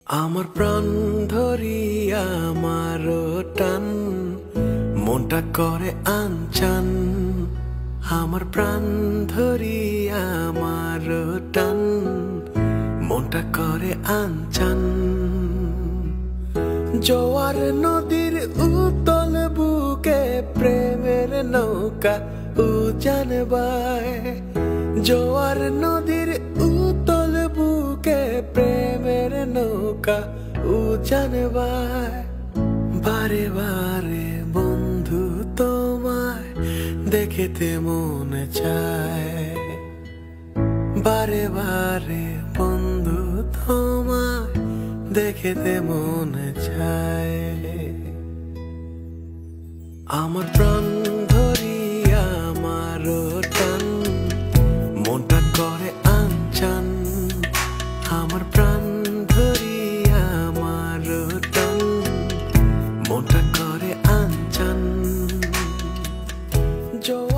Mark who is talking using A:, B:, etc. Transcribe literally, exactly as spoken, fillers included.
A: আমার প্রাণ ধরিয়া আমার টান মনটা করে আনচান। আমার প্রাণ ধরিয়া আমার টান মনটা করে আনচান। জোয়ার নদীর উতল বুকে প্রেমের নৌকা উজান বায়। জোয়ার নদীর উতল বুকে প্রেমের নৌকা উজান বায়। বারে বারে বন্ধু তোমায় দেখিতে মনে চায়। বারে বারে বন্ধু তোমায় দেখিতে মনে চায়। আমার প্রাণ ধরিয়া আমার টান মনটা করে আনচান। আমার প্রাণ ধরিয়া আমার টান মনটা করে আনচান। জোয়ার